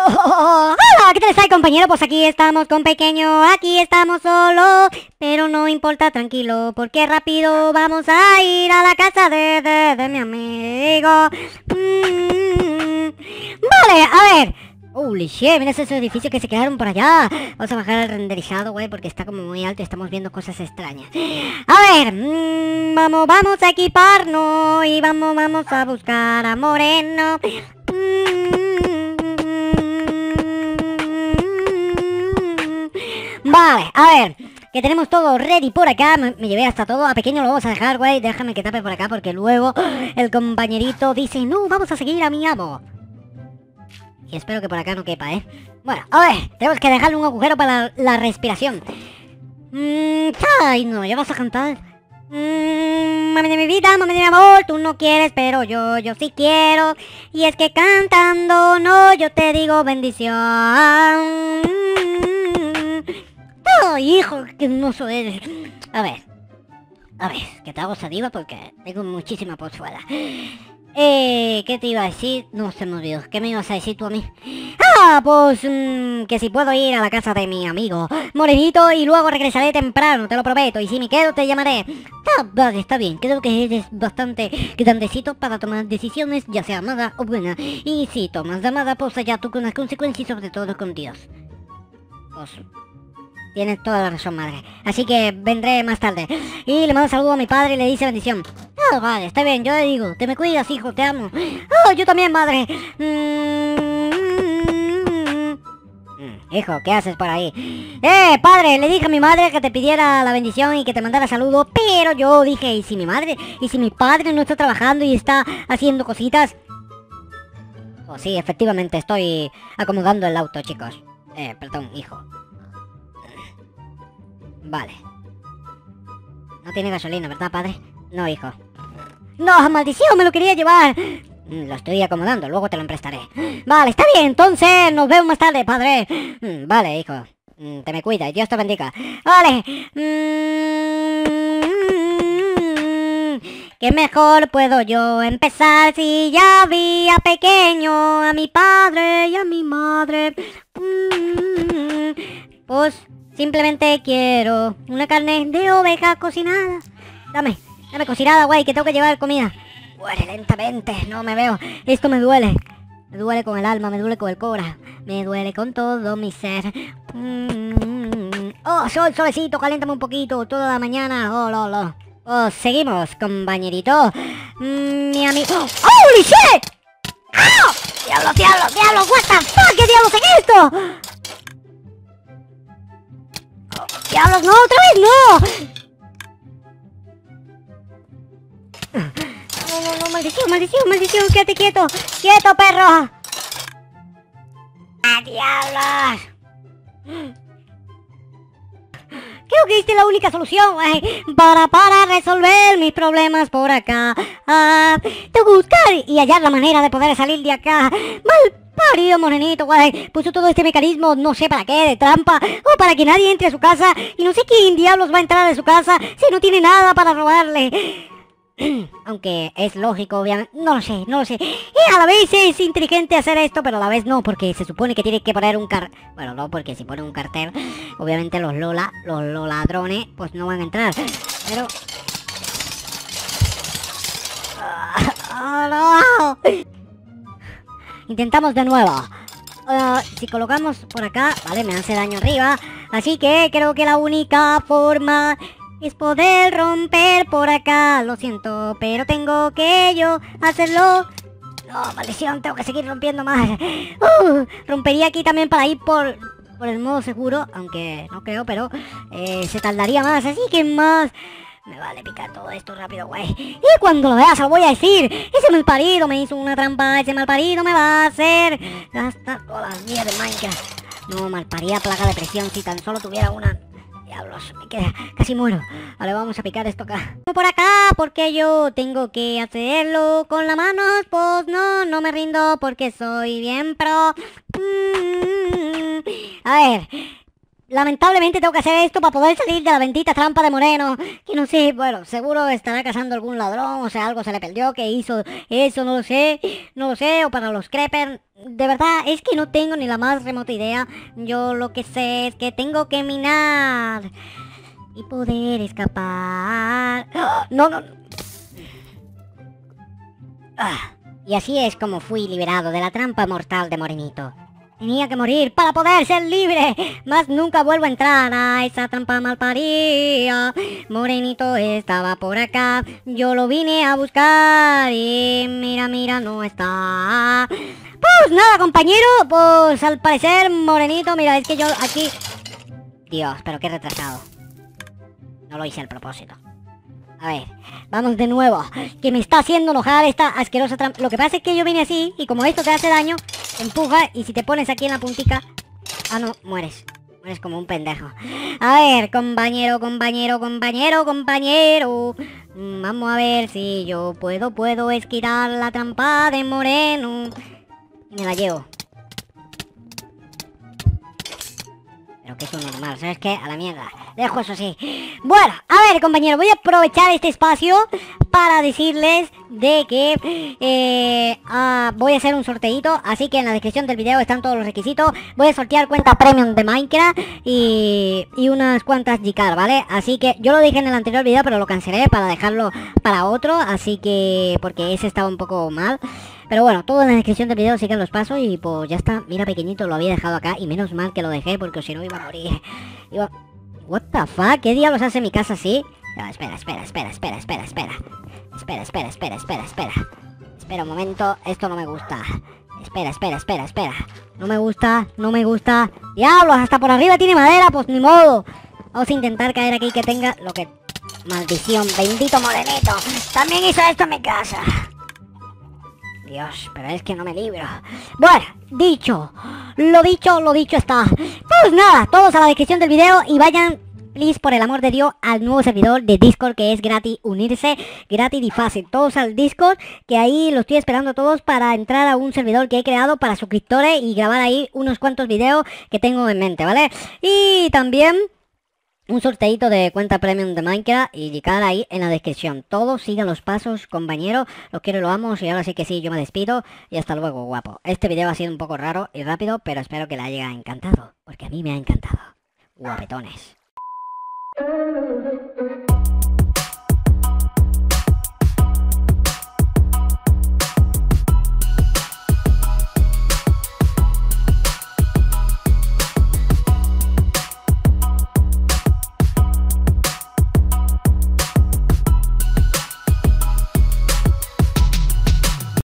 Hola, ¿qué tal está, compañero? Pues aquí estamos con Pequeño, aquí estamos solos, pero no importa, tranquilo, porque rápido vamos a ir a la casa de mi amigo. Vale, a ver. Holy shit, mira esos edificios que se quedaron por allá. Vamos a bajar el renderizado, güey, porque está como muy alto y estamos viendo cosas extrañas. A ver, vamos a equiparnos y vamos a buscar a Moreno. Vale, a ver, que tenemos todo ready por acá. Me llevé hasta todo. A Pequeño lo vamos a dejar, güey. Déjame que tape por acá porque luego el compañerito dice, no, vamos a seguir a mi amo. Y espero que por acá no quepa, ¿eh? Bueno, a ver, tenemos que dejarle un agujero para la respiración. Ay, no, ya vas a cantar. Mami de mi vida, mami de mi amor, tú no quieres, pero yo sí quiero. Y es que cantando, no, yo te digo bendición. Ay, hijo, qué hermoso eres. A ver, que te hago saliva porque tengo muchísima pozuela. ¿Qué te iba a decir? No se me olvidó. ¿Qué me ibas a decir tú a mí? Ah, pues que si puedo ir a la casa de mi amigo Morenito y luego regresaré temprano, te lo prometo. Y si me quedo te llamaré. Vale, está bien. Creo que eres bastante grandecito para tomar decisiones, ya sea mala o buena. Y si tomas la mala, pues allá tú con las consecuencias, sobre todo con Dios. Pues tienes toda la razón, madre. Así que vendré más tarde. Y le mando un saludo a mi padre y le dice bendición. Ah, vale, está bien, yo le digo. Te me cuidas, hijo, te amo. Oh, yo también, madre. Hijo, ¿qué haces por ahí? Padre, le dije a mi madre que te pidiera la bendición y que te mandara saludo. Pero yo dije, ¿y si mi padre no está trabajando y está haciendo cositas? Oh, sí, efectivamente, estoy acomodando el auto, chicos. Perdón, hijo. Vale. No tiene gasolina, ¿verdad, padre? No, hijo. ¡No, maldición! ¡Me lo quería llevar! Lo estoy acomodando, luego te lo emprestaré. Vale, está bien, entonces nos vemos más tarde, padre. Vale, hijo. Te me cuida y Dios te bendiga. Vale. ¿Qué mejor puedo yo empezar si ya vi a Pequeño, a mi padre y a mi madre? Pues simplemente quiero una carne de oveja cocinada. Dame cocinada, güey, que tengo que llevar comida. Muere lentamente, no me veo. Esto me duele. Me duele con el alma, me duele con el cora. Me duele con todo mi ser. Oh, solecito, caléntame un poquito. Toda la mañana. Oh, lo. Oh, seguimos, compañerito. Mi amigo. ¡Holy shit! ¡Ah! ¡Diablo! ¡What the fuck! ¿Qué diablos es esto? Oh, ¡diablos, no! ¡Otra vez no! No, maldición, quédate quieto, perro. ¡Ah, diablos! Creo que esta es la única solución, güey, para resolver mis problemas por acá. Tengo que buscar y hallar la manera de poder salir de acá. Mal parido, Morenito, güey. Puso todo este mecanismo, no sé para qué, de trampa, o para que nadie entre a su casa. Y no sé quién diablos va a entrar a su casa si no tiene nada para robarle. Aunque es lógico, obviamente. No lo sé. Y a la vez es inteligente hacer esto, pero a la vez no, porque se supone que tiene que poner un Bueno, no, porque si pone un cartel, obviamente los ladrones, pues no van a entrar. Pero... no. Intentamos de nuevo. Si colocamos por acá, vale, me hace daño arriba. Así que creo que la única forma es poder romper por acá. Lo siento, pero tengo que yo hacerlo. No, maldición, tengo que seguir rompiendo más. Rompería aquí también para ir por el modo seguro, aunque no creo, pero se tardaría más, así que más. Me vale picar todo esto rápido, güey. Y cuando lo veas, se lo voy a decir. Ese malparido me hizo una trampa. Ese malparido me va a hacer gastar todas las vías de Minecraft. No, malparida plaga de presión. Si tan solo tuviera una... Diablos, me queda, casi muero. Vale, vamos a picar esto acá. Por acá, porque yo tengo que hacerlo con las manos. Pues no me rindo porque soy bien pro. A ver, lamentablemente tengo que hacer esto para poder salir de la bendita trampa de Moreno. Que no sé, bueno, seguro estará cazando algún ladrón, o sea, algo se le perdió, que hizo eso, no lo sé. No lo sé, o para los creepers. De verdad, es que no tengo ni la más remota idea. Yo lo que sé es que tengo que minar y poder escapar. ¡Ah! No, no. Ah, y así es como fui liberado de la trampa mortal de Morenito. Tenía que morir para poder ser libre, mas nunca vuelvo a entrar a esa trampa malparida. Morenito estaba por acá, yo lo vine a buscar y mira, mira, no está. Pues nada, compañero, pues al parecer Morenito, mira, es que yo aquí... Dios, pero qué retrasado. No lo hice al propósito. A ver, vamos de nuevo, que me está haciendo enojar esta asquerosa trampa. Lo que pasa es que yo vine así, y como esto te hace daño, te empuja, y si te pones aquí en la puntica... Ah, no, mueres. Mueres como un pendejo. A ver, compañero, compañero, compañero, compañero. Vamos a ver si yo puedo esquivar la trampa de Moreno. Y me la llevo. Pero que es un normal, ¿sabes qué? A la mierda. Dejo eso así. Bueno, a ver, compañero, voy a aprovechar este espacio para decirles de que voy a hacer un sorteito. Así que en la descripción del video están todos los requisitos. Voy a sortear cuenta premium de Minecraft y unas cuantas Gcar, ¿vale? Así que yo lo dije en el anterior video, pero lo cancelé para dejarlo para otro. Así que, porque ese estaba un poco mal. Pero bueno, todo en la descripción del video, sigan los pasos y pues ya está. Mira, pequeñito, lo había dejado acá y menos mal que lo dejé porque si no iba a morir. What the fuck, ¿qué diablos hace mi casa así? Espera. Espera un momento, esto no me gusta. Espera. No me gusta. ¡Diablos! Hasta por arriba tiene madera, pues ni modo. Vamos a intentar caer aquí que tenga lo que... Maldición, bendito Morenito. También hizo esto en mi casa. Dios, pero es que no me libro. Bueno, lo dicho está. Pues nada, todos a la descripción del video y vayan, please, por el amor de Dios, al nuevo servidor de Discord que es gratis unirse, gratis y fácil. Todos al Discord, que ahí lo estoy esperando a todos para entrar a un servidor que he creado para suscriptores y grabar ahí unos cuantos videos que tengo en mente, ¿vale? Y también... un sorteito de cuenta premium de Minecraft y Gcar ahí en la descripción. Todos sigan los pasos, compañero. Los quiero y lo amo. Y ahora sí que sí, yo me despido. Y hasta luego, guapo. Este video ha sido un poco raro y rápido, pero espero que le haya encantado. Porque a mí me ha encantado. Guapetones.